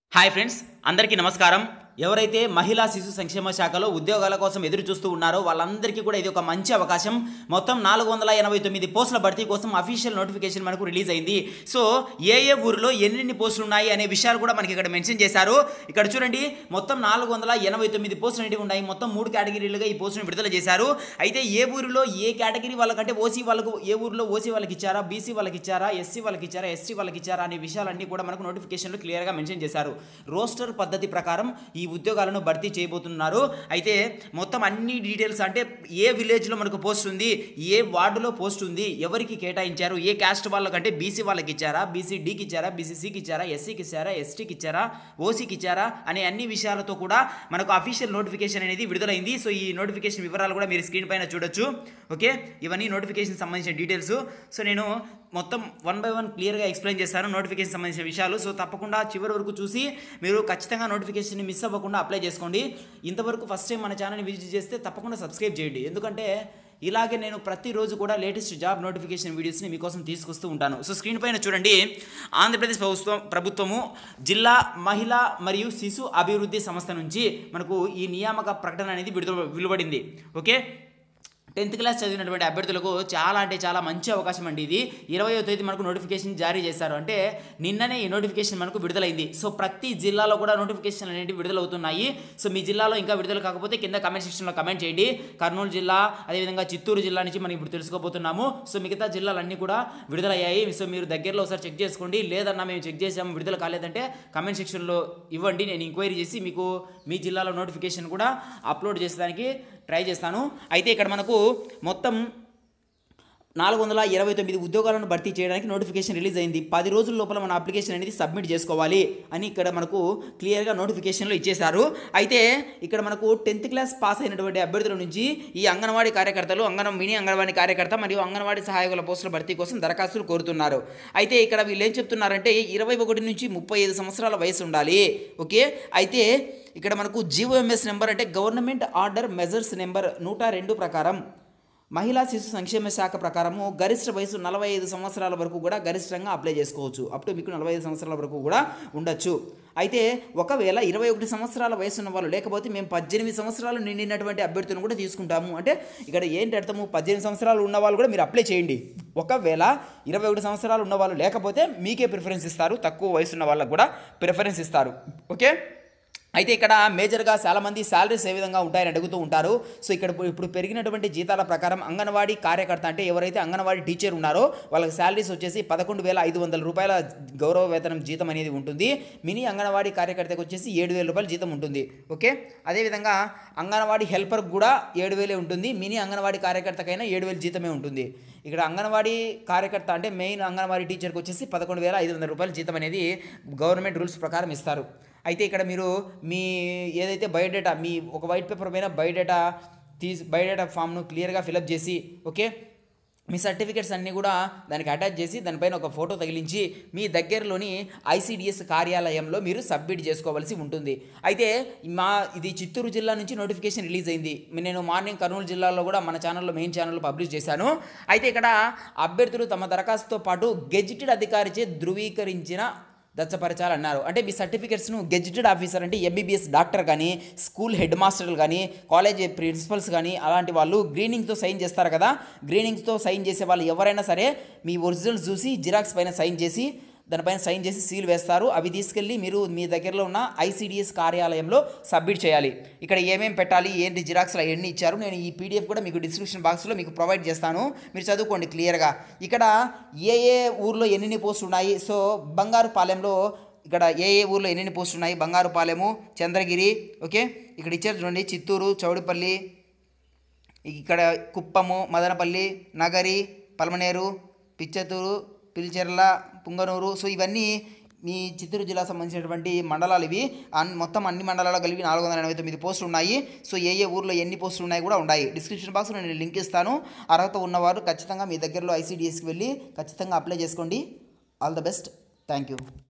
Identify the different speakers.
Speaker 1: Hi friends, అందరికీ నమస్కారం. ఎవరైతే మహిళా శిశు సంక్షేమ శాఖలో ఉద్యోగాల కోసం ఎదురు చూస్తూ ఉన్నారో వాళ్ళందరికీ కూడా ఇది ఒక మంచి అవకాశం. మొత్తం 489 పోస్టుల భర్తీ కోసం అఫీషియల్ నోటిఫికేషన్ మనకు రిలీజ్ అయింది. సో ఏ ఊరిలో ఎన్ని పోస్టులు ఉన్నాయి అనే విషయాలు కూడా మనకి ఇక్కడ మెన్షన్ చేశారు. ఇక్కడ చూడండి, మొత్తం 489 పోస్టులు అనేవి ఉన్నాయి. మొత్తం 3 కేటగిరీలుగా ఈ పోస్టులను విడుదల చేశారు. అయితే ఏ ఊరిలో ఏ కేటగిరీ వాళ్ళకంటే ఓసీ వాళ్ళకు, ఏ ఊరిలో ఓసీ వాళ్ళకి ఇచ్చారా, బీసీ వాళ్ళకి ఇచ్చారా, ఎస్సీ వాళ్ళకి ఇచ్చారా, ఎస్టీ వాళ్ళకి ఇచ్చారా అనే విషయాలన్నీ కూడా మనకు నోటిఫికేషన్లో క్లియర్గా మెన్షన్ చేశారు. రోస్టర్ పద్ధతి ప్రకారం ఈ ఉద్యోగాలను భర్తీ చేయబోతున్నారు. అయితే మొత్తం అన్ని డీటెయిల్స్, అంటే ఏ విలేజ్లో మనకు పోస్ట్ ఉంది, ఏ వార్డులో పోస్ట్ ఉంది, ఎవరికి కేటాయించారు, ఏ క్యాస్ట్ వాళ్ళకంటే బీసీ వాళ్ళకి ఇచ్చారా, బీసీడీకి ఇచ్చారా, బీసీసీకి ఇచ్చారా, ఎస్సీకి ఇచ్చారా, ఎస్టీకి ఇచ్చారా, ఓసీకి ఇచ్చారా అనే అన్ని విషయాలతో కూడా మనకు అఫీషియల్ నోటిఫికేషన్ అనేది విడుదలైంది. సో ఈ నోటిఫికేషన్ వివరాలు కూడా మీరు స్క్రీన్ పైన చూడొచ్చు. ఓకే, ఇవన్నీ నోటిఫికేషన్ సంబంధించిన డీటెయిల్స్. సో నేను మొత్తం 1 by 1 క్లియర్గా ఎక్స్ప్లెయిన్ చేస్తాను నోటిఫికేషన్ సంబంధించిన విషయాలు. సో తప్పకుండా చివరి వరకు చూసి మీరు ఖచ్చితంగా నోటిఫికేషన్ని మిస్ అవ్వకుండా అప్లై చేసుకోండి. ఇంతవరకు ఫస్ట్ టైం మన ఛానల్ని విజిట్ చేస్తే తప్పకుండా సబ్స్క్రైబ్ చేయండి. ఎందుకంటే ఇలాగే నేను ప్రతిరోజు కూడా లేటెస్ట్ జాబ్ నోటిఫికేషన్ వీడియోస్ని మీకోసం తీసుకొస్తూ ఉంటాను. సో స్క్రీన్ పైన చూడండి, ఆంధ్రప్రదేశ్ ప్రభుత్వము జిల్లా మహిళా మరియు శిశు అభివృద్ధి సంస్థ నుంచి మనకు ఈ నియామక ప్రకటన అనేది వెలువడింది. ఓకే, 10th క్లాస్ చదివినటువంటి అభ్యర్థులకు చాలా అంటే చాలా మంచి అవకాశం అండి ఇది. 20వ తేదీ మనకు నోటిఫికేషన్ జారీ చేశారు, అంటే నిన్ననే ఈ నోటిఫికేషన్ మనకు విడుదలైంది. సో ప్రతి జిల్లాలో కూడా నోటిఫికేషన్ అనేవి విడుదలవుతున్నాయి. సో మీ జిల్లాలో ఇంకా విడుదల కాకపోతే కింద కమెంట్ సెక్షన్లో కమెంట్ చేయండి. కర్నూలు జిల్లా, అదేవిధంగా చిత్తూరు జిల్లా నుంచి మనం ఇప్పుడు తెలుసుకోబోతున్నాము. సో మిగతా జిల్లాలన్నీ కూడా విడుదలయ్యాయి. సో మీరు దగ్గరలో ఒకసారి చెక్ చేసుకోండి. లేదన్నా మేము చెక్ చేసాము విడుదల కాలేదంటే కమెంట్ సెక్షన్లో ఇవ్వండి. నేను ఎంక్వైరీ చేసి మీకు మీ జిల్లాలో నోటిఫికేషన్ కూడా అప్లోడ్ చేసేదానికి ట్రై చేస్తాను. అయితే ఇక్కడ మనకు మొత్తం 429 ఉద్యోగాలను భర్తీ చేయడానికి నోటిఫికేషన్ రిలీజ్ అయింది. 10 రోజుల లోపల మన అప్లికేషన్ అనేది సబ్మిట్ చేసుకోవాలి అని ఇక్కడ మనకు క్లియర్గా నోటిఫికేషన్లో ఇచ్చేశారు. అయితే ఇక్కడ మనకు 10th క్లాస్ పాస్ అయినటువంటి అభ్యర్థుల నుంచి ఈ అంగన్వాడీ కార్యకర్తలు, మినీ అంగన్వాడీ కార్యకర్త మరియు అంగన్వాడీ సహాయకుల పోస్టుల భర్తీ కోసం దరఖాస్తులు కోరుతున్నారు. అయితే ఇక్కడ వీళ్ళు ఏం చెప్తున్నారంటే 21 నుంచి 35 సంవత్సరాల వయసు ఉండాలి. ఓకే, అయితే ఇక్కడ మనకు GOMS నెంబర్, అంటే గవర్నమెంట్ ఆర్డర్ మెజర్స్ నెంబర్ 102 ప్రకారం మహిళా శిశు సంక్షేమ శాఖ ప్రకారము గరిష్ట వయసు 45 సంవత్సరాల వరకు కూడా గరిష్టంగా అప్లై చేసుకోవచ్చు. అప్ టు మీకు 45 సంవత్సరాల వరకు కూడా ఉండొచ్చు. అయితే ఒకవేళ 21 సంవత్సరాల వయసు ఉన్న వాళ్ళు, లేకపోతే మేము 18 సంవత్సరాలు నిండినటువంటి అభ్యర్థులను కూడా తీసుకుంటాము. అంటే ఇక్కడ ఏంటి అర్థము, 18 సంవత్సరాలు ఉన్న వాళ్ళు కూడా మీరు అప్లై చేయండి. ఒకవేళ 21 సంవత్సరాలు ఉన్న వాళ్ళు లేకపోతే మీకే ప్రిఫరెన్స్ ఇస్తారు, తక్కువ వయసు ఉన్న వాళ్ళకు కూడా ప్రిఫరెన్స్ ఇస్తారు. ఓకే, అయితే ఇక్కడ మేజర్గా చాలామంది శాలరీస్ ఏ విధంగా ఉంటాయని అడుగుతూ ఉంటారు. సో ఇక్కడ ఇప్పుడు పెరిగినటువంటి జీతాల ప్రకారం అంగన్వాడీ కార్యకర్త, అంటే ఎవరైతే అంగన్వాడీ టీచర్ ఉన్నారో వాళ్ళకి శాలరీస్ వచ్చేసి 11,500 రూపాయల గౌరవ వేతనం జీతం అనేది ఉంటుంది. మినీ అంగన్వాడీ కార్యకర్తకు వచ్చేసి 7,000 రూపాయల జీతం ఉంటుంది. ఓకే, అదేవిధంగా అంగన్వాడీ హెల్పర్కి కూడా 7,000 ఉంటుంది. మినీ అంగన్వాడీ కార్యకర్తకైనా 7,000 జీతమే ఉంటుంది. ఇక్కడ అంగన్వాడీ కార్యకర్త, అంటే మెయిన్ అంగన్వాడీ టీచర్కి వచ్చేసి 11,500 రూపాయల జీతం అనేది గవర్నమెంట్ రూల్స్ ప్రకారం ఇస్తారు. అయితే ఇక్కడ మీరు మీ ఏదైతే బయోడేటా, మీ ఒక వైట్ పేపర్ పైన బయోడేటా ఫామ్ను క్లియర్గా ఫిలప్ చేసి, ఓకే, మీ సర్టిఫికేట్స్ అన్నీ కూడా దానికి అటాచ్ చేసి దానిపైన ఒక ఫోటో తగిలించి మీ దగ్గరలోని ICDS కార్యాలయంలో మీరు సబ్మిట్ చేసుకోవాల్సి ఉంటుంది. అయితే ఇది చిత్తూరు జిల్లా నుంచి నోటిఫికేషన్ రిలీజ్ అయింది. నేను మార్నింగ్ కర్నూలు జిల్లాలో కూడా మన ఛానల్లో, మెయిన్ ఛానల్లో పబ్లిష్ చేశాను. అయితే ఇక్కడ అభ్యర్థులు తమ దరఖాస్తుతో పాటు గెజిటెడ్ అధికారిచే ధృవీకరించిన దచ్చపరచాలన్నారు. అంటే మీ సర్టిఫికేట్స్ను గెజిటెడ్ ఆఫీసర్, అంటే MBBS డాక్టర్ కానీ, స్కూల్ హెడ్ మాస్టర్లు కానీ, కాలేజ్ ప్రిన్సిపల్స్ కానీ అలాంటి వాళ్ళు గ్రీనింగ్తో సైన్ చేస్తారు కదా, గ్రీనింగ్తో సైన్ చేసే వాళ్ళు ఎవరైనా సరే మీ ఒరిజినల్స్ చూసి జిరాక్స్ పైన సైన్ చేసి దానిపైన సైన్ చేసి సీల్ వేస్తారు. అవి తీసుకెళ్ళి మీరు మీ దగ్గరలో ఉన్న ICDS కార్యాలయంలో సబ్మిట్ చేయాలి. ఇక్కడ ఏమేమి పెట్టాలి, ఏంటి జిరాక్స్లో ఎన్ని ఇచ్చారు, నేను ఈ PDF కూడా మీకు డిస్క్రిప్షన్ బాక్స్లో మీకు ప్రొవైడ్ చేస్తాను, మీరు చదువుకోండి క్లియర్గా. ఇక్కడ ఏ ఊర్లో ఎన్ని పోస్టులు ఉన్నాయి, సో బంగారుపాలెంలో ఇక్కడ ఏ ఊర్లో ఎన్ని పోస్టులు ఉన్నాయి, బంగారుపాలెము, చంద్రగిరి, ఓకే, ఇక్కడ ఇచ్చారు చూడండి, చిత్తూరు, చౌడిపల్లి, ఇక్కడ కుప్పము, మదనపల్లి, నగరి, పల్మనేరు, పిచ్చతూరు, పిల్చెర్ల, పుంగనూరు. సో ఇవన్నీ మీ చిత్తూరు జిల్లా సంబంధించినటువంటి మండలాలు. ఇవి మొత్తం అన్ని మండలాల్లో కలిపి 489 పోస్టులు ఉన్నాయి. సో ఏ ఊర్లో ఎన్ని పోస్టులు ఉన్నాయి కూడా ఉన్నాయి. డిస్క్రిప్షన్ బాక్స్లో నేను లింక్ ఇస్తాను. అర్హత ఉన్నవారు ఖచ్చితంగా మీ దగ్గరలో ICDSకి వెళ్ళి ఖచ్చితంగా అప్లై చేసుకోండి. All the best. Thank you.